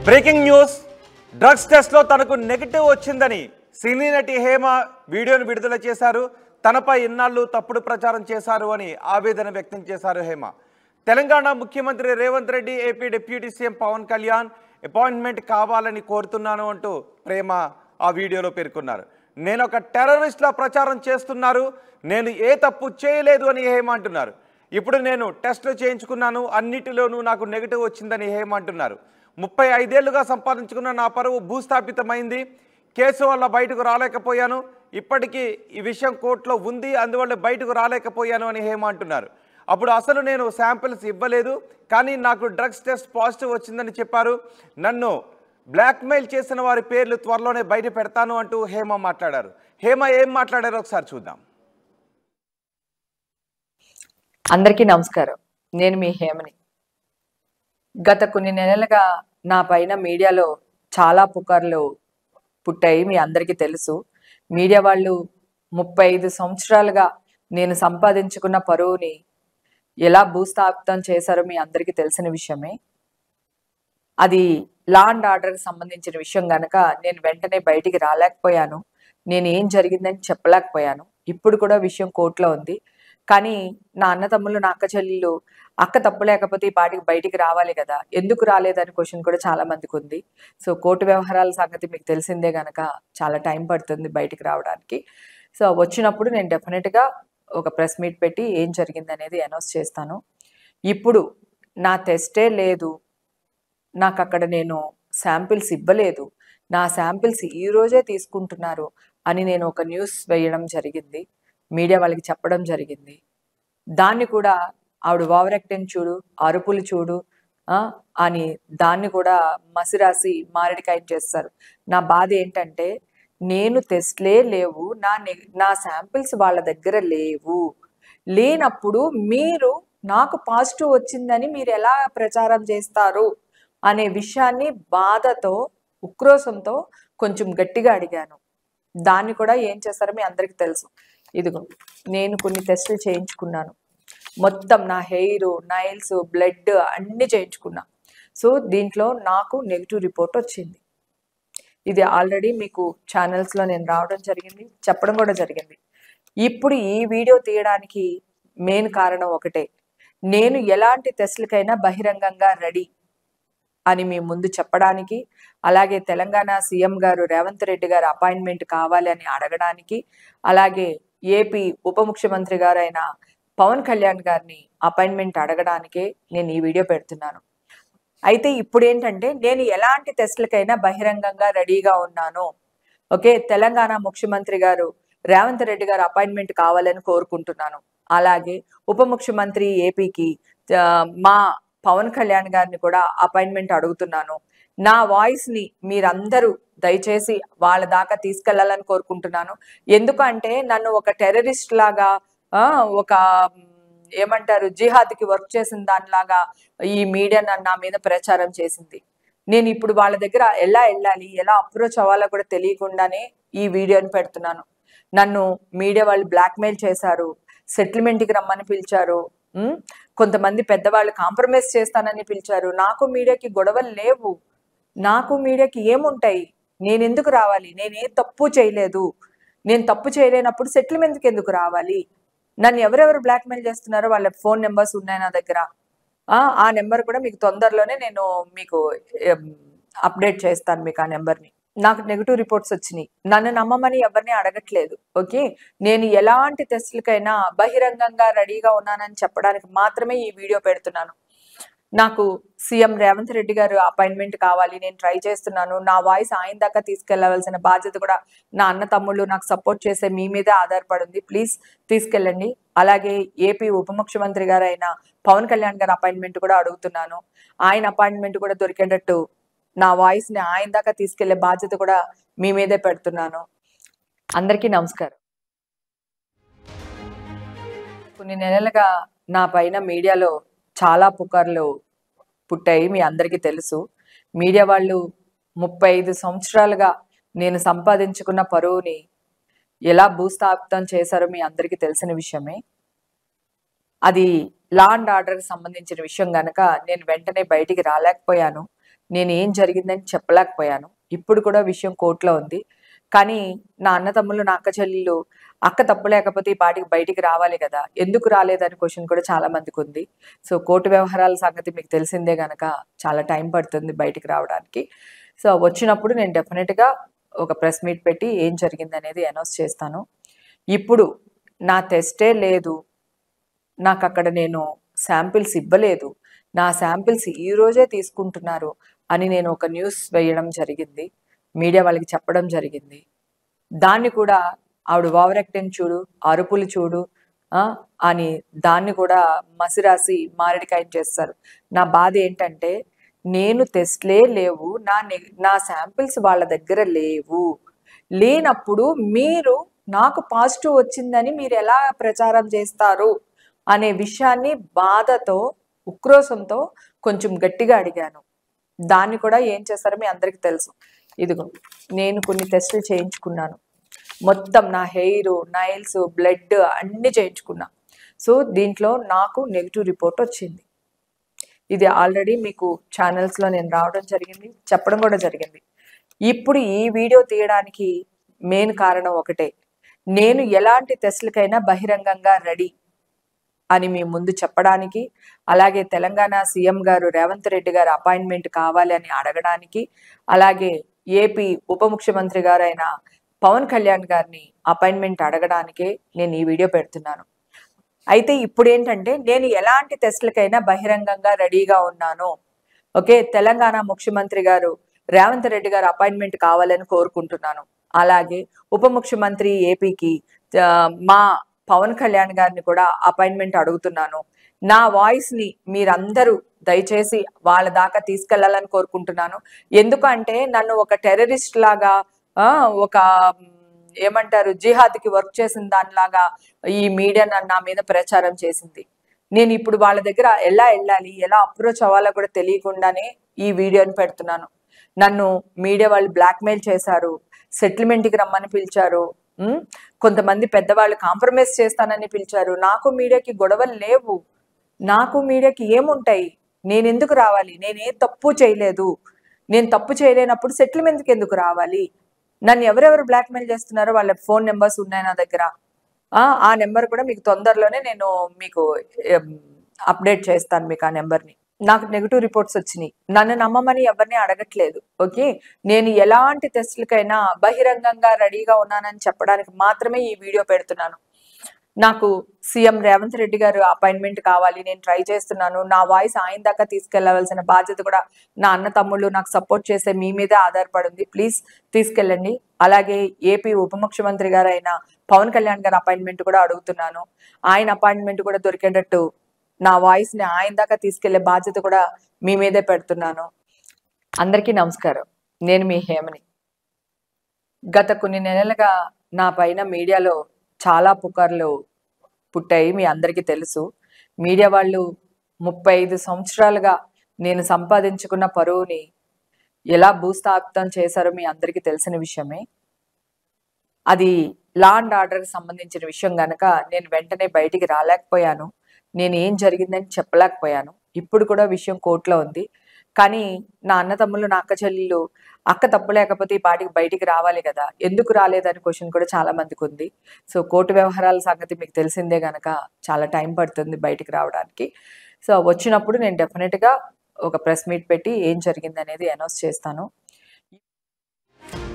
Breaking news drugs టెస్ట్లో తనకు negative వచ్చిందని సినీ నటి హేమ వీడియోను విడుదల చేశారు. తనపై ఇన్నాళ్ళు తప్పుడు ప్రచారం చేశారు అని ఆవేదన వ్యక్తం చేశారు హేమ. తెలంగాణ ముఖ్యమంత్రి Revanth Reddy, AP deputy CM Pawan Kalyan appointment కావాలని కోరుతున్నాను అంటూ ప్రేమ ఆ వీడియోలో పేర్కొన్నారు. నేను ఒక టెర్రరిస్ట్లా ప్రచారం చేస్తున్నారు, నేను ఏ తప్పు చేయలేదు అని హేమ అంటున్నారు. ఇప్పుడు నేను టెస్టులు చేయించుకున్నాను, అన్నిటిలోనూ నాకు నెగిటివ్ వచ్చిందని హేమ అంటున్నారు. 35 ఏళ్లుగా సంపాదించుకున్న నా పరువు భూస్థాపితమైంది. కేసు వల్ల బయటకు రాలేకపోయాను. ఇప్పటికీ ఈ విషయం కోర్టులో ఉంది, అందువల్ల బయటకు రాలేకపోయాను అని హేమ అంటున్నారు. అప్పుడు అసలు నేను శాంపిల్స్ ఇవ్వలేదు, కానీ నాకు డ్రగ్స్ టెస్ట్ పాజిటివ్ వచ్చిందని చెప్పారు. నన్ను బ్లాక్మెయిల్ చేసిన వారి పేర్లు త్వరలోనే బయట పెడతాను అంటూ హేమ మాట్లాడారు. హేమ ఏం మాట్లాడారో ఒకసారి చూద్దాం. అందరికీ నమస్కారం. నేను మీ హేమని. గత కొన్ని నెలలుగా నా పైన మీడియాలో చాలా పుకార్లు పుట్టాయి, మీ అందరికీ తెలుసు. మీడియా వాళ్ళు 35 సంవత్సరాలుగా నేను సంపాదించుకున్న పరువుని ఎలా భూస్థాపితం చేశారో మీ అందరికీ తెలిసిన విషయమే. అది లా అండ్ ఆర్డర్కి సంబంధించిన విషయం కనుక నేను వెంటనే బయటికి రాలేకపోయాను, నేను ఏం జరిగిందని చెప్పలేకపోయాను. ఇప్పుడు కూడా విషయం కోర్టులో ఉంది. కానీ నా అన్న తమ్ముళ్ళు, నా అక్క చెల్లెళ్ళు, అక్క తప్పు లేకపోతే ఈ పాటికి బయటికి రావాలి కదా, ఎందుకు రాలేదని క్వశ్చన్ కూడా చాలా మందికి ఉంది. సో కోర్టు వ్యవహారాల సంగతి మీకు తెలిసిందే కనుక చాలా టైం పడుతుంది బయటికి రావడానికి. సో వచ్చినప్పుడు నేను డెఫినెట్గా ఒక ప్రెస్ మీట్ పెట్టి ఏం జరిగింది అనేది అనౌన్స్ చేస్తాను. ఇప్పుడు నా టెస్టే లేదు, నాకు అక్కడ నేను శాంపిల్స్ ఇవ్వలేదు, నా శాంపిల్స్ ఈరోజే తీసుకుంటున్నారు అని నేను ఒక న్యూస్ వేయడం జరిగింది, మీడియా వాళ్ళకి చెప్పడం జరిగింది. దాన్ని కూడా ఆవిడ ఓవర్ యాక్టింగ్ చూడు, అరుపులు చూడు అని దాన్ని కూడా మసిరాసి మారడికాయ చేస్తారు. నా బాధ ఏంటంటే నేను టెస్ట్లే లేవు, నా శాంపిల్స్ వాళ్ళ దగ్గర లేనప్పుడు మీరు నాకు పాజిటివ్ వచ్చిందని మీరు ఎలా ప్రచారం చేస్తారు అనే విషయాన్ని బాధతో, ఉక్రోషంతో కొంచెం గట్టిగా అడిగాను. దాన్ని కూడా ఏం చేస్తారో మీ అందరికీ తెలుసు. ఇదిగో నేను కొన్ని టెస్టులు చేయించుకున్నాను, మొత్తం నా హెయిర్, నైల్స్, బ్లడ్ అన్నీ చేయించుకున్నా. సో దీంట్లో నాకు నెగిటివ్ రిపోర్ట్ వచ్చింది. ఇది ఆల్రెడీ మీకు ఛానల్స్లో నేను రావడం జరిగింది, చెప్పడం కూడా జరిగింది. ఇప్పుడు ఈ వీడియో తీయడానికి మెయిన్ కారణం ఒకటే, నేను ఎలాంటి టెస్టులకైనా బహిరంగంగా రెడీ అని మీ ముందు చెప్పడానికి, అలాగే తెలంగాణ సీఎం గారు రేవంత్ రెడ్డి గారు అపాయింట్మెంట్ కావాలి అని అడగడానికి, అలాగే ఏపీ ఉప ముఖ్యమంత్రి గారు అయిన పవన్ కళ్యాణ్ గారిని అపాయింట్మెంట్ అడగడానికే నేను ఈ వీడియో పెడుతున్నాను. అయితే ఇప్పుడు ఏంటంటే నేను ఎలాంటి టెస్టులకైనా బహిరంగంగా రెడీగా ఉన్నాను. ఓకే, తెలంగాణ ముఖ్యమంత్రి గారు రేవంత్ రెడ్డి గారు అపాయింట్మెంట్ కావాలని కోరుకుంటున్నాను. అలాగే ఉప ముఖ్యమంత్రి ఏపీకి మా పవన్ కళ్యాణ్ గారిని కూడా అపాయింట్మెంట్ అడుగుతున్నాను. నా వాయిస్ని మీరందరూ దయచేసి వాళ్ళ దాకా తీసుకెళ్లాలని కోరుకుంటున్నాను. ఎందుకంటే నన్ను ఒక టెర్రరిస్ట్ లాగా, ఒక ఏమంటారు, జిహాద్కి వర్క్ చేసిన దానిలాగా ఈ మీడియా నా మీద ప్రచారం చేసింది. నేను ఇప్పుడు వాళ్ళ దగ్గర ఎలా వెళ్ళాలి, ఎలా అప్రోచ్ అవ్వాలో కూడా తెలియకుండానే ఈ వీడియోని పెడుతున్నాను. నన్ను మీడియా వాళ్ళు బ్లాక్మెయిల్ చేశారు, సెటిల్మెంట్కి రమ్మని పిలిచారు, కొంతమంది పెద్దవాళ్ళు కాంప్రమైజ్ చేస్తానని పిలిచారు. నాకు మీడియాకి గొడవలు లేవు, నాకు మీడియాకి ఏముంటాయి, నేను ఎందుకు రావాలి, నేనే తప్పు చేయలేదు. నేను తప్పు చేయలేనప్పుడు సెటిల్మెంట్కి ఎందుకు రావాలి? నన్ను ఎవరెవరు బ్లాక్మెయిల్ చేస్తున్నారో వాళ్ళ ఫోన్ నెంబర్స్ ఉన్నాయి నా దగ్గర. ఆ నెంబర్ కూడా మీకు తొందరలోనే నేను మీకు అప్డేట్ చేస్తాను. మీకు ఆ నెంబర్ని. నాకు నెగిటివ్ రిపోర్ట్స్ వచ్చినాయి, నన్ను నమ్మమని ఎవరిని అడగట్లేదు. ఓకే, నేను ఎలాంటి టెస్టులకైనా బహిరంగంగా రెడీగా ఉన్నానని చెప్పడానికి మాత్రమే ఈ వీడియో పెడుతున్నాను. నాకు సీఎం రేవంత్ రెడ్డి గారు అపాయింట్మెంట్ కావాలి, నేను ట్రై చేస్తున్నాను. నా వాయిస్ ఆయన దాకా తీసుకెళ్లవలసిన బాధ్యత కూడా నా అన్న తమ్ముళ్ళు నాకు సపోర్ట్ చేసే మీ మీదే ఆధారపడింది. ప్లీజ్ తీసుకెళ్ళండి. అలాగే ఏపీ ఉప ముఖ్యమంత్రి గారు అయిన పవన్ కళ్యాణ్ గారు అపాయింట్మెంట్ కూడా అడుగుతున్నాను. ఆయన అపాయింట్మెంట్ కూడా దొరికేటట్టు నా వాయిస్ని ఆయన దాకా తీసుకెళ్లే బాధ్యత కూడా మీ మీదే పెడుతున్నాను. అందరికీ నమస్కారం. కొన్ని నెలలుగా నా పైన మీడియాలో చాలా పుకార్లు పుట్టాయి, మీ అందరికీ తెలుసు. మీడియా వాళ్ళు 35 సంవత్సరాలుగా నేను సంపాదించుకున్న పరువుని ఎలా భూస్థాపితం చేశారో మీ అందరికీ తెలిసిన విషయమే. అది లా అండ్ ఆర్డర్కి సంబంధించిన విషయం కనుక నేను వెంటనే బయటికి రాలేకపోయాను, నేను ఏం జరిగిందని చెప్పలేకపోయాను. ఇప్పుడు కూడా విషయం కోర్టులో ఉంది. కానీ నా అన్న తమ్ముళ్ళు, నా అక్క చెల్లెళ్ళు, అక్క తప్పు లేకపోతే ఈ పాటికి బయటికి రావాలి కదా, ఎందుకు రాలేదని క్వశ్చన్ కూడా చాలా మందికి ఉంది. సో కోర్టు వ్యవహారాల సంగతి మీకు తెలిసిందే గనక చాలా టైం పడుతుంది బయటికి రావడానికి. సో వచ్చినప్పుడు నేను డెఫినెట్గా ఒక ప్రెస్ మీట్ పెట్టి ఏం జరిగిందనేది అనౌన్స్ చేస్తాను. ఇప్పుడు నా టెస్టే లేదు, నాకు అక్కడ నేను శాంపిల్స్ ఇవ్వలేదు, నా శాంపిల్స్ ఈ రోజే తీసుకుంటున్నారు అని నేను ఒక న్యూస్ వేయడం జరిగింది, మీడియా వాళ్ళకి చెప్పడం జరిగింది. దాన్ని కూడా ఆవిడ ఓవర్ యాక్టింగ్ చూడు, అరుపులు చూడు అని దాన్ని కూడా మసిరాసి మారేడికాయ చేస్తారు. నా బాధ ఏంటంటే నేను టెస్ట్లే లేవు, నా శాంపిల్స్ వాళ్ళ దగ్గర లేవు. లేనప్పుడు మీరు నాకు పాజిటివ్ వచ్చిందని మీరు ఎలా ప్రచారం చేస్తారు అనే విషయాన్ని బాధతో, ఉక్రోషంతో కొంచెం గట్టిగా అడిగాను. దాన్ని కూడా ఏం చేస్తారో మీ అందరికీ తెలుసు. ఇదిగో నేను కొన్ని టెస్టులు చేయించుకున్నాను. మొత్తం నా హెయిర్, నైల్స్, బ్లడ్ అన్నీ చేయించుకున్నా. సో దీంట్లో నాకు నెగిటివ్ రిపోర్ట్ వచ్చింది. ఇది ఆల్రెడీ మీకు ఛానల్స్లో నేను రావడం జరిగింది, చెప్పడం కూడా జరిగింది. ఇప్పుడు ఈ వీడియో తీయడానికి మెయిన్ కారణం ఒకటే, నేను ఎలాంటి టెస్టులకైనా బహిరంగంగా రెడీ అని మీ ముందు చెప్పడానికి, అలాగే తెలంగాణ సీఎం గారు రేవంత్ రెడ్డి గారు అపాయింట్మెంట్ కావాలి అని అడగడానికి, అలాగే ఏపీ ఉప ముఖ్యమంత్రి గారైన పవన్ కళ్యాణ్ గారిని అపాయింట్మెంట్ అడగడానికే నేను ఈ వీడియో పెడుతున్నాను. అయితే ఇప్పుడు ఏంటంటే నేను ఎలాంటి టెస్టులకైనా బహిరంగంగా రెడీగా ఉన్నాను. ఓకే, తెలంగాణ ముఖ్యమంత్రి గారు రేవంత్ రెడ్డి గారు అపాయింట్మెంట్ కావాలని కోరుకుంటున్నాను. అలాగే ఉప ముఖ్యమంత్రి ఏపీకి మా పవన్ కళ్యాణ్ గారిని కూడా అపాయింట్మెంట్ అడుగుతున్నాను. నా వాయిస్ ని మీరందరూ దయచేసి వాళ్ళ దాకా తీసుకెళ్లాలని కోరుకుంటున్నాను. ఎందుకంటే నన్ను ఒక టెర్రరిస్ట్ లాగా, ఒక ఏమంటారు, జిహాద్కి వర్క్ చేసిన దానిలాగా ఈ మీడియా నా మీద ప్రచారం చేసింది. నేను ఇప్పుడు వాళ్ళ దగ్గర ఎలా వెళ్ళాలి, ఎలా అప్రోచ్ అవ్వాలో కూడా తెలియకుండానే ఈ వీడియోని పెడుతున్నాను. నన్ను మీడియా వాళ్ళు బ్లాక్మెయిల్ చేశారు, సెటిల్మెంట్కి రమ్మని పిలిచారు, కొంతమంది పెద్దవాళ్ళు కాంప్రమైజ్ చేస్తానని పిలిచారు. నాకు మీడియాకి గొడవలు లేవు, నాకు మీడియాకి ఏముంటాయి, నేను ఎందుకు రావాలి, నేనే తప్పు చేయలేదు. నేను తప్పు చేయలేనప్పుడు సెటిల్మెంట్కి ఎందుకు రావాలి? నన్ను ఎవరెవరు బ్లాక్మెయిల్ చేస్తున్నారో వాళ్ళ ఫోన్ నెంబర్స్ ఉన్నాయి నా దగ్గర. ఆ నెంబర్ కూడా మీకు తొందరలోనే నేను మీకు అప్డేట్ చేస్తాను, మీకు ఆ నెంబర్ని. నాకు నెగిటివ్ రిపోర్ట్స్ వచ్చినాయి, నన్ను నమ్మమని ఎవరిని అడగట్లేదు. ఓకే, నేను ఎలాంటి టెస్టులకైనా బహిరంగంగా రెడీగా ఉన్నానని చెప్పడానికి మాత్రమే ఈ వీడియో పెడుతున్నాను. నాకు సీఎం రేవంత్ రెడ్డి గారు అపాయింట్మెంట్ కావాలి, నేను ట్రై చేస్తున్నాను. నా వాయిస్ ఆయన దాకా తీసుకెళ్లవలసిన బాధ్యత కూడా నా అన్న తమ్ముళ్ళు నాకు సపోర్ట్ చేసే మీ మీదే ఆధారపడింది. ప్లీజ్ తీసుకెళ్ళండి. అలాగే ఏపీ ఉప ముఖ్యమంత్రి గారు అయిన పవన్ కళ్యాణ్ గారు అపాయింట్మెంట్ కూడా అడుగుతున్నాను. ఆయన అపాయింట్మెంట్ కూడా దొరికేటట్టు నా వాయిస్ ని ఆయన దాకా తీసుకెళ్లే బాధ్యత కూడా మీ మీదే పెడుతున్నాను. అందరికీ నమస్కారం, నేను మీ హేమని. గత కొన్ని నెలలుగా నా పైన మీడియాలో చాలా పుకార్లు పుట్టాయి, మీ అందరికీ తెలుసు. మీడియా వాళ్ళు 35 సంవత్సరాలుగా నేను సంపాదించుకున్న పరువుని ఎలా భూస్థాపితం చేశారో మీ అందరికీ తెలిసిన విషయమే. అది లా అండ్ ఆర్డర్కి సంబంధించిన విషయం కనుక నేను వెంటనే బయటికి రాలేకపోయాను, నేను ఏం జరిగిందని చెప్పలేకపోయాను. ఇప్పుడు కూడా విషయం కోర్టులో ఉంది. కానీ నా అన్న తమ్ముళ్ళు, నా అక్క చెల్లెళ్ళు, అక్క తప్పు లేకపోతే ఈ పాటికి బయటికి రావాలి కదా, ఎందుకు రాలేదని క్వశ్చన్ కూడా చాలా మందికి ఉంది. సో కోర్టు వ్యవహారాల సంగతి మీకు తెలిసిందే కనుక చాలా టైం పడుతుంది బయటికి రావడానికి. సో వచ్చినప్పుడు నేను డెఫినెట్గా ఒక ప్రెస్ మీట్ పెట్టి ఏం జరిగిందనేది అనౌన్స్ చేస్తాను.